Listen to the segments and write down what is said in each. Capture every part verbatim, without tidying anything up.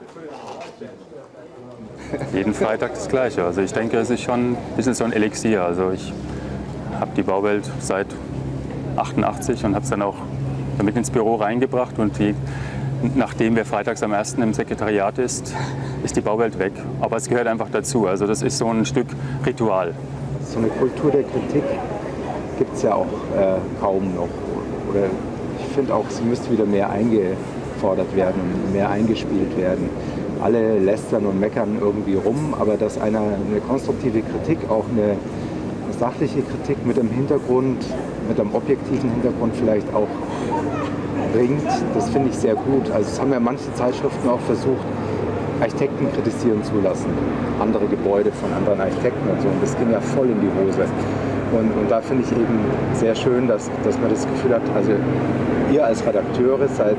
Jeden Freitag das Gleiche. Also ich denke, es ist schon ein bisschen so ein Elixier. Also ich habe die Bauwelt seit achtundachtzig und habe es dann auch damit ins Büro reingebracht. Und die, nachdem wer freitags am ersten im Sekretariat ist, ist die Bauwelt weg. Aber es gehört einfach dazu. Also das ist so ein Stück Ritual. So eine Kultur der Kritik gibt es ja auch äh, kaum noch. Oder ich finde auch, sie müsste wieder mehr eingefordert werden und mehr eingespielt werden. Alle lästern und meckern irgendwie rum, aber dass einer eine konstruktive Kritik, auch eine, eine sachliche Kritik mit einem Hintergrund, mit einem objektiven Hintergrund vielleicht auch bringt, das finde ich sehr gut. Also es haben ja manche Zeitschriften auch versucht, Architekten kritisieren zu lassen, andere Gebäude von anderen Architekten und so, und das ging ja voll in die Hose. Und, und da finde ich eben sehr schön, dass, dass man das Gefühl hat, also ihr als Redakteure seid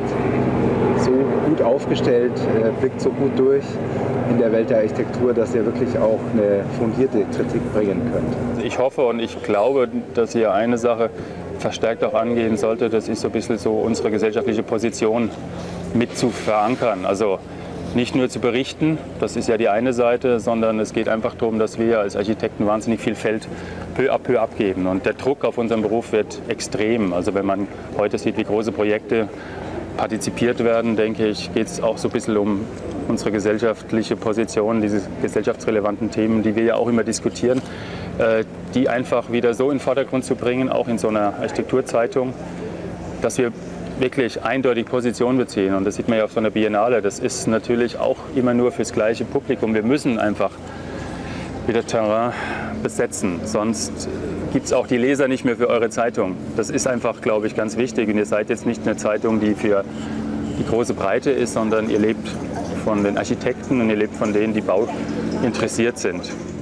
so gut aufgestellt, äh, blickt so gut durch in der Welt der Architektur, dass ihr wirklich auch eine fundierte Kritik bringen könnt. Ich hoffe und ich glaube, dass ihr eine Sache verstärkt auch angehen sollte, das ist so ein bisschen so unsere gesellschaftliche Position mit zu verankern. Also nicht nur zu berichten, das ist ja die eine Seite, sondern es geht einfach darum, dass wir als Architekten wahnsinnig viel Feld peu à peu abgeben. Und der Druck auf unseren Beruf wird extrem. Also wenn man heute sieht, wie große Projekte partizipiert werden, denke ich, geht es auch so ein bisschen um unsere gesellschaftliche Position, diese gesellschaftsrelevanten Themen, die wir ja auch immer diskutieren, die einfach wieder so in den Vordergrund zu bringen, auch in so einer Architekturzeitung, dass wir wirklich eindeutig Position beziehen. Und das sieht man ja auf so einer Biennale. Das ist natürlich auch immer nur fürs gleiche Publikum. Wir müssen einfach wieder Terrain besetzen. Sonst gibt es auch die Leser nicht mehr für eure Zeitung. Das ist einfach, glaube ich, ganz wichtig. Und ihr seid jetzt nicht eine Zeitung, die für die große Breite ist, sondern ihr lebt von den Architekten und ihr lebt von denen, die Bau interessiert sind.